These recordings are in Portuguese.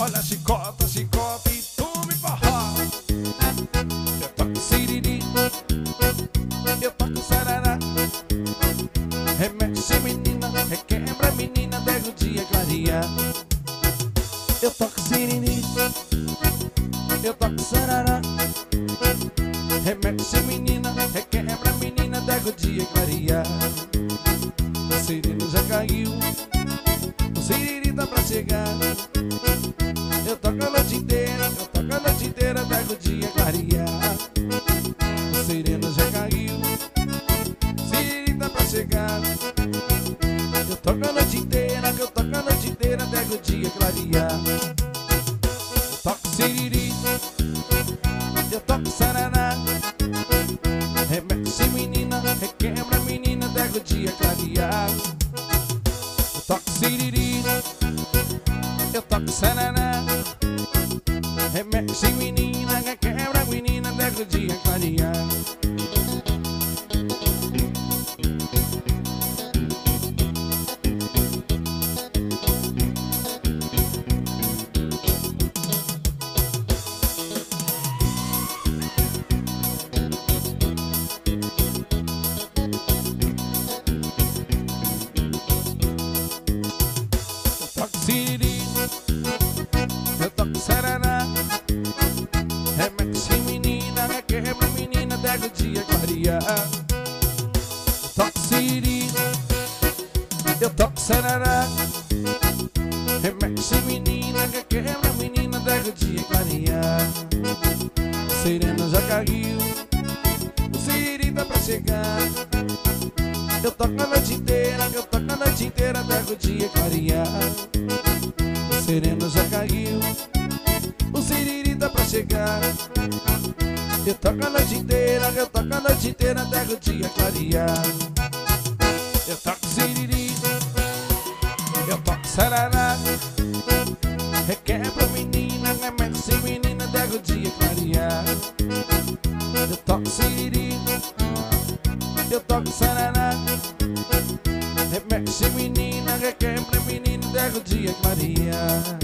Olha, chicota, chicota e tu me forró. Eu toco siriri, eu toco sarará. Remexe menina, requebra menina, pega o dia clarear. Eu toco siriri, eu toco sarará. Remexe menina, requebra menina, pega o dia clarear. O sirene já caiu, o siriri tá pra chegar. Eu toco a noite inteira, eu toco a noite inteira, até o dia clarear. O sereno já caiu, o siriri tá pra chegar. Eu toco a noite inteira, eu toco a noite inteira, até o dia clarear. Eu toco siriri, eu toco sarará. Remexe menina, requebra menina, até o dia clarear. Eu toco siriri, eu toco sarará. Remexe menina, quebra menina, até o dia clarear. Eu toco siriri, eu toco sarará. Remexe menina, quebra menina, até o dia clarear. Eu toco siriri, eu toco sarará. Remexe menina, quebra menina, até o dia clarear. O sereno já caiu, o siriri tá pra chegar. Eu toco a noite inteira, eu toco a noite inteira, até o dia clarear. O sereno já caiu, o siriri tá pra chegar. Eu toco a noite inteira, eu toco a noite inteira, até o dia clarear. Eu toco siriri, eu toco sarará. Requebra menina, remexe menina, até o dia clarear. Eu toco siriri, eu toco sarará. Remexe menina, requebra menina, até o dia clarear.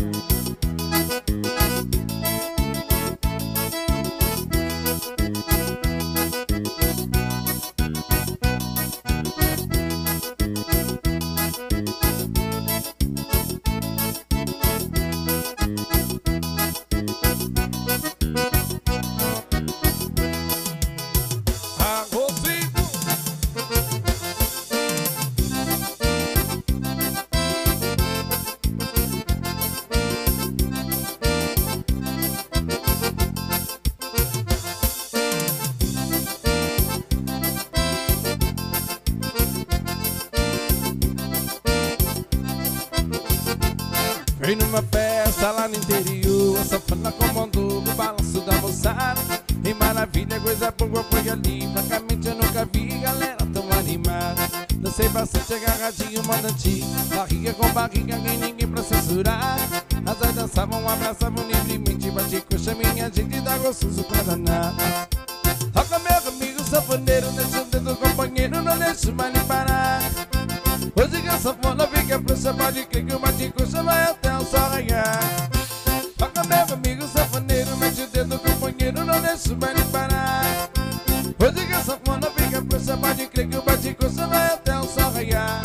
Fui numa festa lá no interior, a sanfona comandou o balanço da moçada. E maravilha, coisa boa foi ali, francamente eu nunca vi galera tão animada. Dancei bastante agarradinho, mandante, barriga com barriga, ninguém pra censurar. As dançavam, abraçavam livremente, bate coxa, minha gente dá gostoso pra danar. Toca meu amigo sanfoneiro, deixa o dedo companheiro, não deixa mais nem parar. Hoje que a sanfona fica frouxa, pode crer que o bate-coxa vai até o sol raiar. Toca meu amigo sanfoneiro, mete o dedo companheiro, não deixa mais nem parar. Hoje que a sanfona fica frouxa, pode crer que o bate-coxa vai até o sol raiar.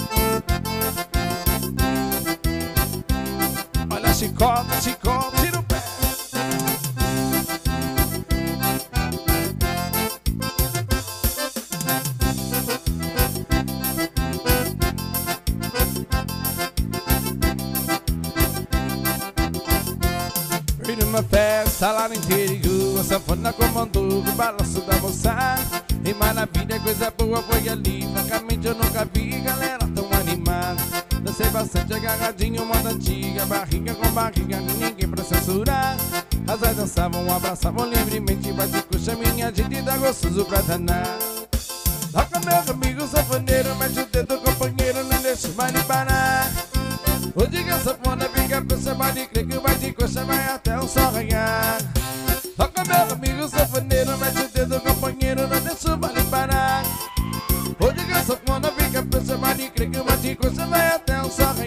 Olha a chicota, chicota, tira o pé. Numa festa lá no interior, a sanfona comandou o balanço da moçada. E maravilha, coisa boa foi ali, francamente eu nunca vi galera tão animada. Dancei bastante agarradinho, moda antiga, barriga com barriga, ninguém pra censurar. As dançavam, abraçavam livremente, bate coxa, minha gente dá gostoso pra danar. Toca meu amigo sanfoneiro, mete o dedo companheiro, não deixa mais nem parar. Hoje que a sanfona fica frouxa, pode crer que o bate-coxa vai até o sol raiar. Toca meu amigo sanfoneiro, mete o dedo companheiro, não deixa mais nem parar. Hoje que a sanfona fica frouxa, pode crer que o bate-coxa vai até o sol raiar.